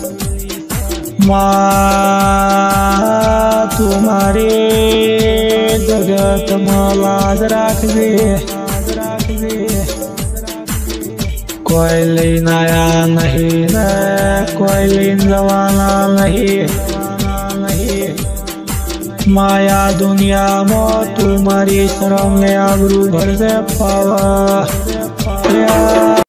माँ तुम्हारे जगत में लाज राखजे। कोई लेन आया नहीं न कोई लेन जवाना नहीं। माया दुनिया में तुम्हारी शर्म ने आबरू भर से पावा।